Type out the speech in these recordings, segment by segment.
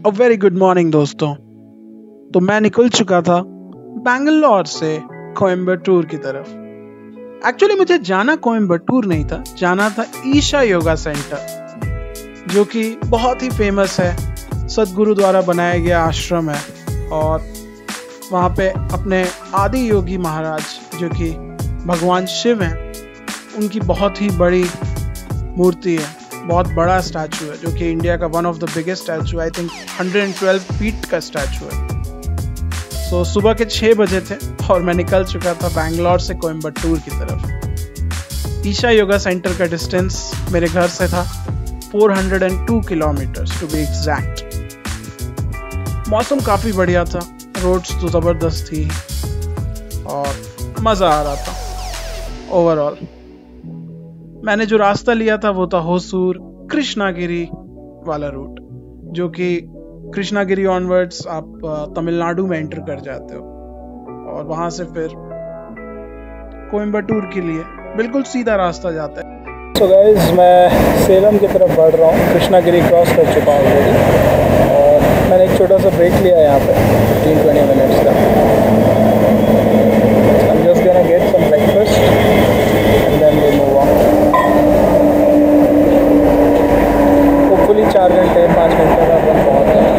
A very good morning दोस्तों। तो मैं निकल चुका था बैंगलोर से कोयम्बटूर की तरफ। एक्चुअली मुझे जाना कोयम्बटूर नहीं था, जाना था ईशा योगा सेंटर, जो कि बहुत ही फेमस है, सदगुरु द्वारा बनाया गया आश्रम है। और वहाँ पे अपने आदि योगी महाराज, जो कि भगवान शिव हैं, उनकी बहुत ही बड़ी मूर्ति है, बहुत बड़ा स्टैचू है, जो कि इंडिया का one of the biggest statue, I think 112 feet का स्टैचू है। तो सुबह के 6 बजे थे और मैं निकल चुका था बैंगलोर से कोयम्बटूर की तरफ। ईशा योगा सेंटर का डिस्टेंस मेरे घर से था 402 किलोमीटर्स टू बी एग्जैक्ट। मौसम काफ़ी बढ़िया था, रोड्स तो ज़बरदस्त थी और मज़ा आ रहा था ओवरऑल। मैंने जो रास्ता लिया था वो था होसूर कृष्णागिरी वाला रूट, जो कि कृष्णागिरी ऑनवर्ड्स आप तमिलनाडु में एंटर कर जाते हो और वहां से फिर कोयम्बटूर के लिए बिल्कुल सीधा रास्ता जाता है। तो गाइस, मैं सेलम की तरफ बढ़ रहा हूँ, कृष्णागिरी क्रॉस कर चुका हूँ ऑलरेडी और मैंने एक छोटा सा ब्रेक लिया यहाँ पे 15-20 मिनट्स का। I'm just gonna get some breakfast and then we'll move on. Hopefully 4 घंटे 5 घंटे का अपन पहुँच जाएंगे।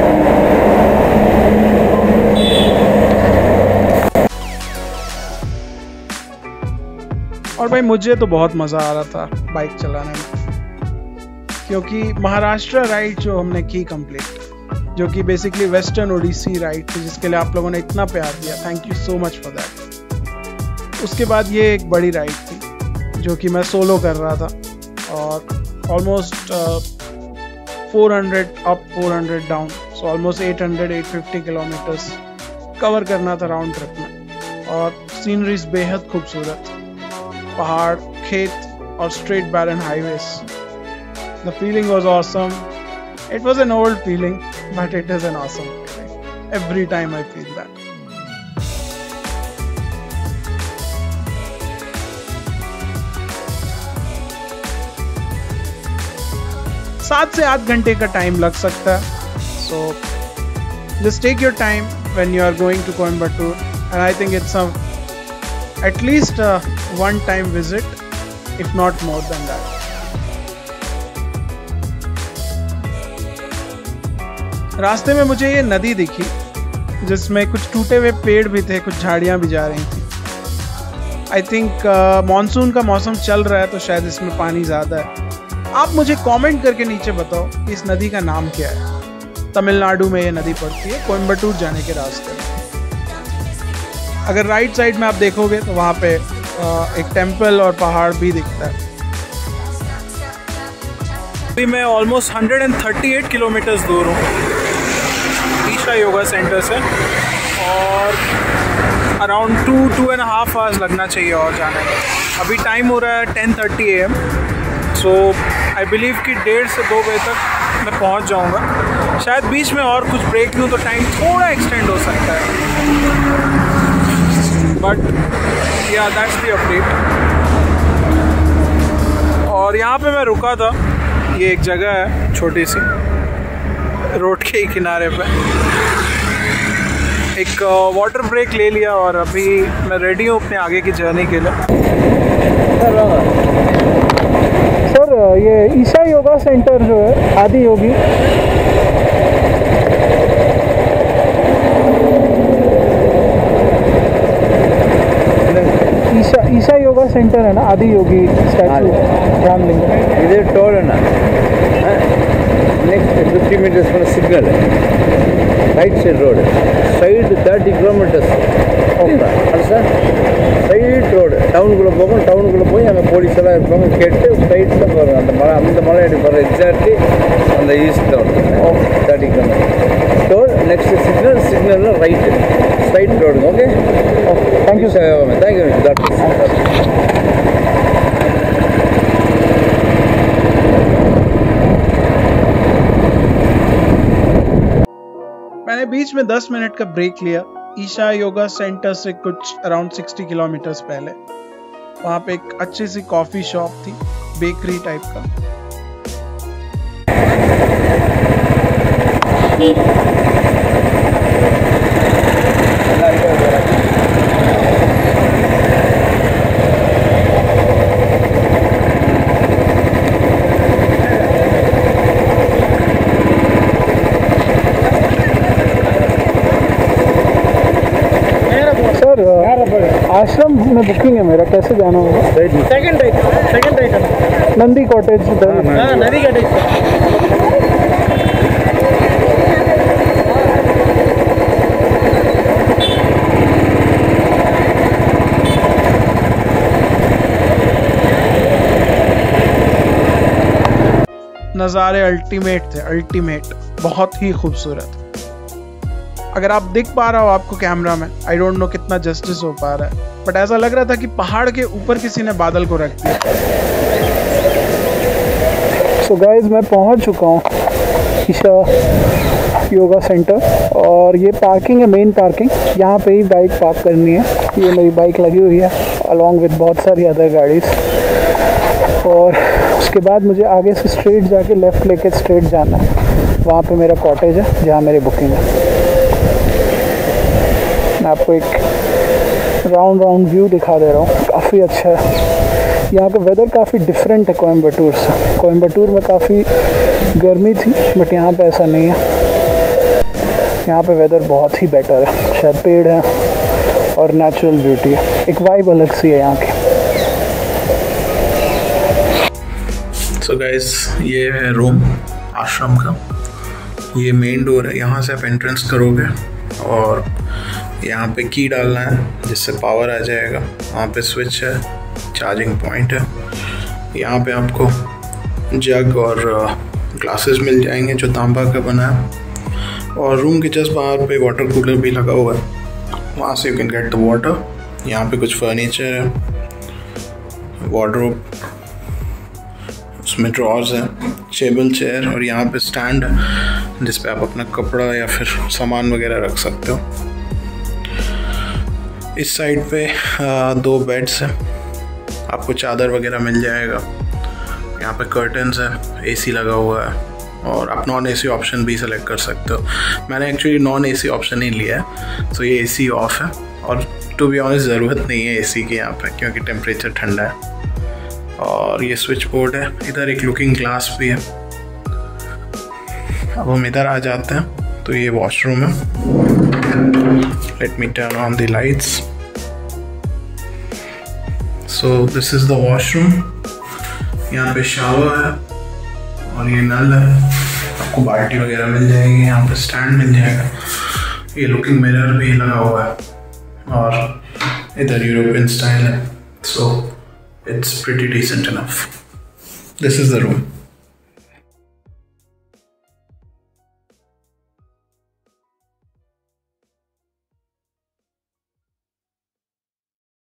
और भाई मुझे तो बहुत मज़ा आ रहा था बाइक चलाने में, क्योंकि महाराष्ट्र राइड जो हमने की कंप्लीट, जो कि बेसिकली वेस्टर्न ओडिसी राइड थी, जिसके लिए आप लोगों ने इतना प्यार दिया, thank you so much for that. उसके बाद ये एक बड़ी राइड थी जो कि मैं सोलो कर रहा था और almost 400 up 400 down, so almost 800-850 kilometres cover करना था राउंड ट्रिप में। और सीनरीज बेहद खूबसूरत, पहाड़, खेत और straight barren highways. The feeling was awesome. It was an old feeling but it is an awesome feeling every time I feel that. 7 से 8 घंटे का टाइम लग सकता है, so just take your time when you are going to Coimbatore and I think it's at least a one-time visit, if not more than that. रास्ते में मुझे ये नदी दिखी, जिसमें कुछ टूटे हुए पेड़ भी थे, कुछ झाड़ियाँ भी जा रही थी। आई थिंक मानसून का मौसम चल रहा है, तो शायद इसमें पानी ज़्यादा है। आप मुझे कमेंट करके नीचे बताओ कि इस नदी का नाम क्या है। तमिलनाडु में ये नदी पड़ती है, कोयम्बटूर जाने के रास्ते में। अगर राइट साइड में आप देखोगे तो वहाँ पे एक टेम्पल और पहाड़ भी दिखता है। अभी मैं ऑलमोस्ट 138 किलोमीटर्स दूर हूँ ईशा योगा सेंटर से और अराउंड 2-2.5 आवर्स लगना चाहिए और जाने में। अभी टाइम हो रहा है 10:30 AM, सो आई बिलीव कि 1:30 से 2 बजे तक मैं पहुँच जाऊँगा। शायद बीच में और कुछ ब्रेक लूँ तो टाइम थोड़ा एक्सटेंड हो सकता है, बट या दैट्स द अपडेट। और यहाँ पे मैं रुका था, ये एक जगह है छोटी सी रोड के ही किनारे पे, एक वाटर ब्रेक ले लिया और अभी मैं रेडी हूँ अपने आगे की जर्नी के लिए। सर, ये ईशा योगा सेंटर जो है आदि योगी, ईशा योगा सेंटर है ना, आदि योगी स्टैचू रामलिंग, इधर टोल है ना, नेक्स्ट 50 मीटर्स पर सिग्नल है, right side road, side 30 kilometres sir side road டவுனுக்குள்ளே போகும். டவுனுக்குள்ளே போய் அங்கே போலீஸ் எல்லாம் இருப்பாங்க, கேட்டு ஸ்ட்ரைட்டில் போகிறோம். அந்த மலை அடி போகிற எக்ஸாக்ட்லி அந்த ஈஸ்ட்டில் வந்து 30 கிலோமீட்டர் டோல். நெக்ஸ்ட் சிக்னலில் ரைட்டு ஸ்ட்ரைட் ரோடுங்க. Okay, thank you sir. Thank you doctor. मैंने बीच में 10 मिनट का ब्रेक लिया ईशा योगा सेंटर से कुछ अराउंड 60 किलोमीटर्स पहले। वहाँ पे एक अच्छी सी कॉफ़ी शॉप थी, बेकरी टाइप का। आश्रम में बुकिंग है मेरा, कैसे जाना होगा? Second right Nandi cottage. नदी कॉटेज। नज़ारे अल्टीमेट थे, अल्टीमेट, बहुत ही खूबसूरत। अगर आप दिख पा रहा हो आपको कैमरा में, आई डोंट नो कितना जस्टिस हो पा रहा है, बट ऐसा लग रहा था कि पहाड़ के ऊपर किसी ने बादल को रख दिया। सो गाइस, मैं पहुंच चुका हूँ ईशा योगा सेंटर, और ये पार्किंग है, मेन पार्किंग। यहाँ पे ही बाइक पार्क करनी है। ये मेरी बाइक लगी हुई है अलॉन्ग विद बहुत सारी अदर गाड़ीज। और उसके बाद मुझे आगे से स्ट्रेट जाके लेफ़्ट लेके स्ट्रेट जाना है। वहाँ पे मेरा कॉटेज है जहाँ मेरी बुकिंग है। मैं आपको एक राउंड व्यू दिखा दे रहा हूँ, काफ़ी अच्छा है। यहाँ का वेदर काफ़ी डिफरेंट है कोयम्बटूर से। कोयम्बटूर में काफ़ी गर्मी थी, बट यहाँ पे ऐसा नहीं है। यहाँ पे वेदर बहुत ही बेटर है, शायद पेड़ है और नेचुरल ब्यूटी है, एक वाइब अलग सी है यहाँ की। सो गाइस, ये है रूम आश्रम का। ये मेन डोर है, यहाँ से आप एंट्रेंस करोगे और यहाँ पे की डालना है जिससे पावर आ जाएगा। वहाँ पे स्विच है, चार्जिंग पॉइंट है। यहाँ पे आपको जग और ग्लासेस मिल जाएंगे जो तांबा का बना है। और रूम के जस्ट बाहर पे वाटर कूलर भी लगा हुआ है, वहाँ से you can get the water. यहाँ पे कुछ फर्नीचर है, वार्डरोब, उसमें ड्रॉर्स हैं, टेबल चेयर, और यहाँ पे स्टैंड है जिस पे आप अपना कपड़ा या फिर सामान वगैरह रख सकते हो। इस साइड पे 2 बेड्स हैं, आपको चादर वगैरह मिल जाएगा। यहाँ पे कर्टन्स है, एसी लगा हुआ है, और आप नॉन एसी ऑप्शन भी सेलेक्ट कर सकते हो। मैंने एक्चुअली नॉन एसी ऑप्शन ही लिया है, तो ये एसी ऑफ है। और टू बी ऑनेस्ट ज़रूरत नहीं है एसी की यहाँ पे, क्योंकि टेम्परेचर ठंडा है। और ये स्विच बोर्ड है, इधर एक लुकिंग ग्लास भी है। अब हम इधर आ जाते हैं, तो ये वॉशरूम है। Let me turn on the lights. So this is the washroom. यहाँ पे शावर है और ये नल है, आपको बाल्टी वगैरह मिल जाएगी। यहाँ पे स्टैंड मिल जाएगा, ये लुकिंग मिरर भी लगा हुआ है, और इधर यूरोपियन स्टाइल है। सो it's pretty decent enough. This is the room.